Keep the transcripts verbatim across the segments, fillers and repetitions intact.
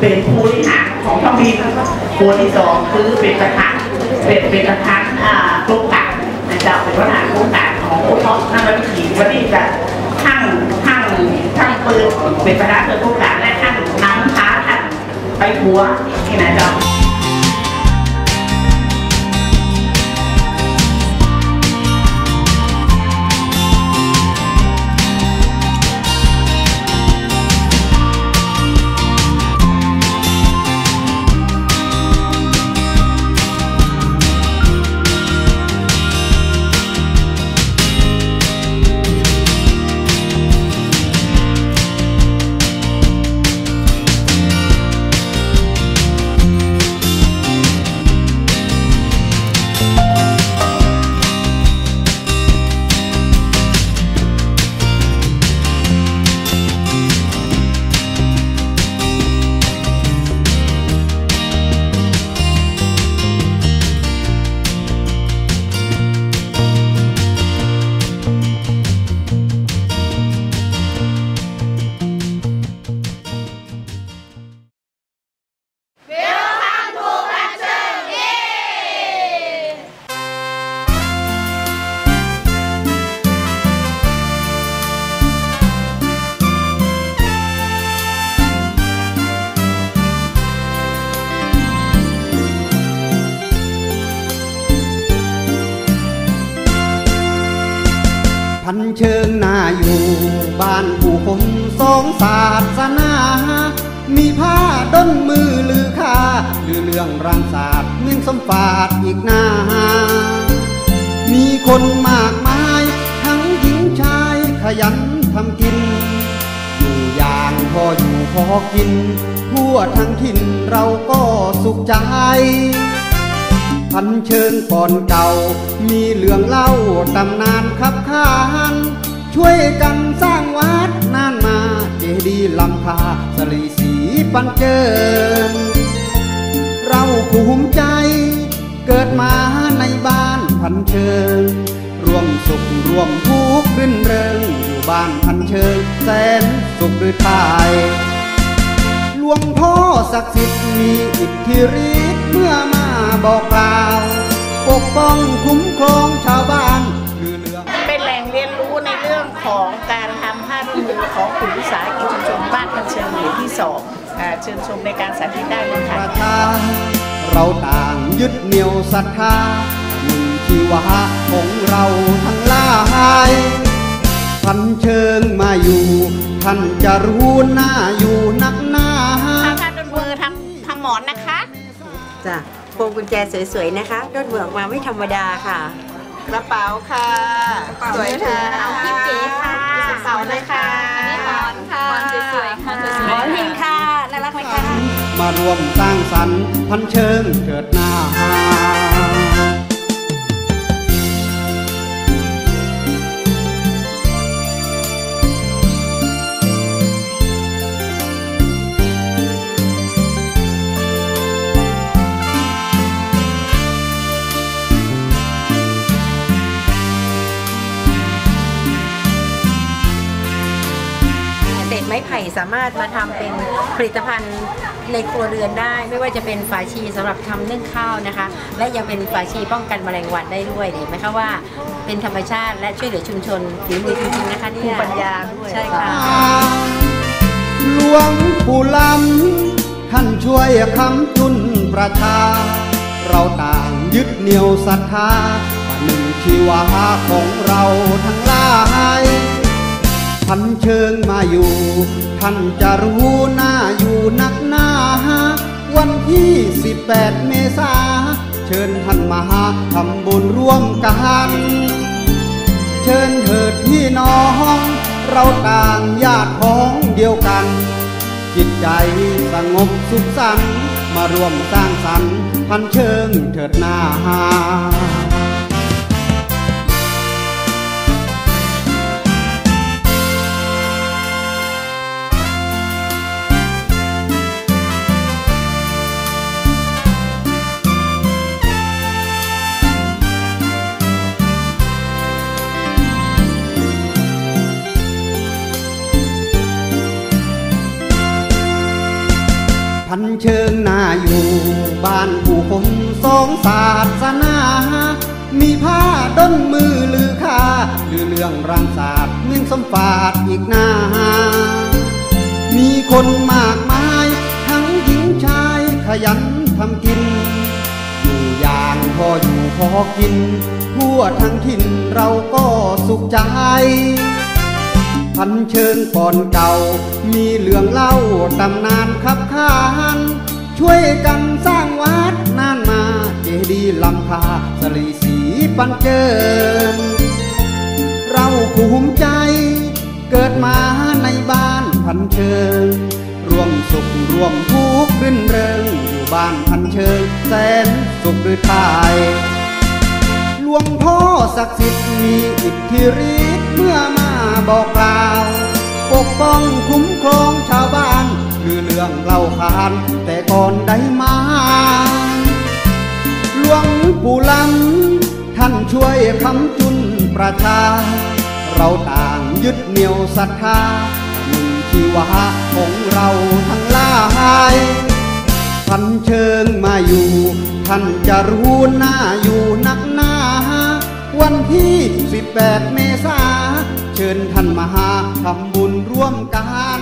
เป็นผู้บริหารของท้องถิ่นตัวที่สองคือเป็นประธานเป็นเป็นประธานโครงการนะเจ้าเป็นประธานโครงการของโอท็อปนั่นเป็นขีดวันนี้จะทั้งทั้งทั้งเปิดเป็นประธานโครงการและทั้งนำพาท่านไปทัวร์ที่ไหนเจ้าพันเชิงนาอยู่บ้านผู้คนสองศาสนามีผ้าด้นมือลือค่าลือเรื่องรังศาสตร์เมืองสมฝาดอีกหน้ามีคนมากมายทั้งหญิงชายขยันทำกินอยู่อย่างพออยู่พอกินทั่วทั้งถิ่นเราก็สุขใจพันเชิงก่อนเก่ามีเรื่องเล่าตำนานคับค้านช่วยกันสร้างวัดนานมาเจดีย์ลำพาสลีสีปันเจิญเราภูมิใจเกิดมาในบ้านพันเชิงร่วมสุขร่วมทุกข์รื่นเริงอยู่บ้านพันเชิงแสนสุขหรือตายหลวงพ่อศักดิ์สิทธิ์มีอิทธิฤทธิ์เมื่อมาบอกกล่าวปกป้องคุ้มครองชาวบ้านเป็นแหล่งเรียนรู้ในเรื่องของการทำผ้าพื้นเมืองของกลุ่มวิสาหกิจชุมชนบ้านพันเชิงหมู่ที่สองเชิญชมในการสาธิตได้เลยค่ะเราต่างยึดเหนี่ยวศรัทธาหนึ่งชีวะของเราทั้งหลายพันเชิงมาอยู่ท่านจะรู้หน้าอยู่นักหน้าผ้าด้นมือทำทำหมอนนะคะจ้ะพวงกุญแจสวยๆนะคะด้นมือออกมาไม่ธรรมดาค่ะกระเป๋าค่ะสวยค่ะกิ๊บเก๋ค่ะกระเป๋าเลยค่ะอันนี้หมอนค่ะหมอนสวยๆค่ะหมอนพิงค่ะน่ารักไหมคะมารวมสร้างสรรค์พันเชิงเกิดหน้าไม้ไผ่สามารถมาทำเป็นผลิตภัณฑ์ในครัวเรือนได้ไม่ว่าจะเป็นฝาชีสำหรับทำนึ่งข้าวนะคะและยังเป็นฝาชีป้องกันแมลงวันได้ด้วยเห็นไหมคะว่าเป็นธรรมชาติและช่วยเหลือชุมชนฝีมือจริงๆนะคะนี่ปัญญาด้วยใช่ค่ะหลวงปู่ล้ำท่านช่วยค้ำจุนประชาเราต่างยึดเหนี่ยวศรัทธาหนึ่งชีวะของเราทั้งหลายพันเชิงมาอยู่ท่านจะรู้หน้าอยู่นักหน้าวันที่สิบแปดเมษาเชิญท่านมาทำบุญร่วมกันเชิญเถิดพี่น้องเราต่างญาติพ้องเดียวกันจิตใจสงบสุขสันต์มาร่วมสร้างสรรค์พันเชิงเถิดหน้าพันอยู่บ้านผู้คนสองศาสนามีผ้าด้นมือลือค่าหรือเรื่องรังศาสตร์เมียงสมฝาดอีกนามีคนมากมายทั้งหญิงชายขยันทำกินอยู่อย่างพออยู่พอกินทั่วทั้งถิ่นเราก็สุขใจพันเชิงก่อนเก่ามีเรื่องเล่าตำนานคับค้านช่วยกันสร้างวัดนานมาเจดีย์ลำพาสลีสีปันเจิญเราภูมิใจเกิดมาในบ้านพันเชิงร่วมสุขร่วมทุกข์รื่นเริงอยู่บ้านพันเชิงแสนสุขหรือตายหลวงพ่อศักดิ์สิทธิ์มีอิทธิฤทธิ์เมื่อมาบอกกล่าวปกป้องคุ้มครองชาวบ้านคือเรื่องเล่าขานแต่ก่อนได้มาหลวงปู่ลำท่านช่วยคำจุนประชาเราต่างยึดเหนี่ยวศรัทธาหนึ่งชีวะของเราทั้งหลายพันเชิงมาอยู่ท่านจะรู้หน้าอยู่นักหนาวันที่สิบแปดเมษาเชิญท่านมาทำบุญร่วมกัน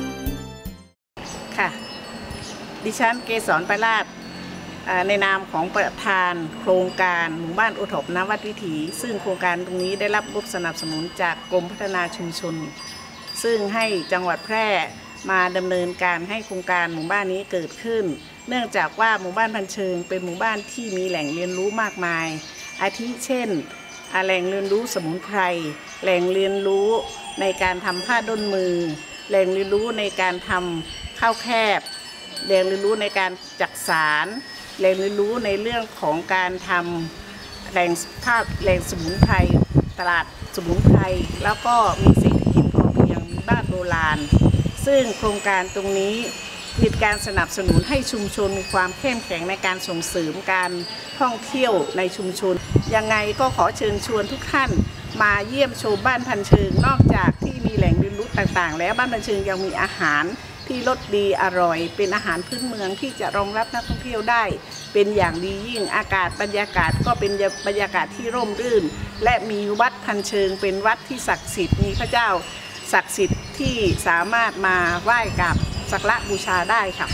ค่ะดิฉันเกษร ประลาดในนามของประธานโครงการหมู่บ้านโอท็อปนวัดวิถีซึ่งโครงการตรงนี้ได้รับงบสนับสนุนจากกรมพัฒนาชุมชนซึ่งให้จังหวัดแพร่มาดำเนินการให้โครงการหมู่บ้านนี้เกิดขึ้นเนื่องจากว่าหมู่บ้านพันเชิงเป็นหมู่บ้านที่มีแหล่งเรียนรู้มากมายอาทิเช่นแหล่งเรียนรู้สมุนไพรแหล่งเรียนรู้ในการทำผ้าด้นมือแหล่งเรียนรู้ในการทำข้าวแคบแหล่งเรียนรู้ในการจักสารแหล่งเรียนรู้ในเรื่องของการทำแหล่งภาพแหล่งสมุนไพรตลาดสมุนไพรแล้วก็มีเศรษฐกิจพอเพียงมีบ้านโบราณซึ่งโครงการตรงนี้มีการสนับสนุนให้ชุมชนมีความเข้มแข็งในการส่งเสริมการท่องเที่ยวในชุมชนยังไงก็ขอเชิญชวนทุกท่านมาเยี่ยมชมบ้านพันเชิงนอกจากที่มีแหล่งเรียนรู้ต่างๆแล้วบ้านพันเชิงยังมีอาหารที่รสดีอร่อยเป็นอาหารพื้นเมืองที่จะรองรับนักท่องเที่ยวได้เป็นอย่างดียิ่งอากาศบรรยากาศก็เป็นบรรยากาศที่ร่มรื่นและมีวัดพันเชิงเป็นวัดที่ศักดิ์สิทธิ์มีพระเจ้าศักดิ์สิทธิ์ที่สามารถมาไหว้กับสักการะบูชาได้ค่ะ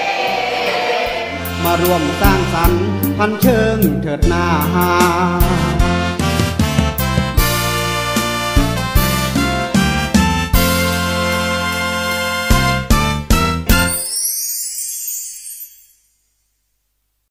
มาร่วมสร้างสรรค์พันเชิงเถิดหน้า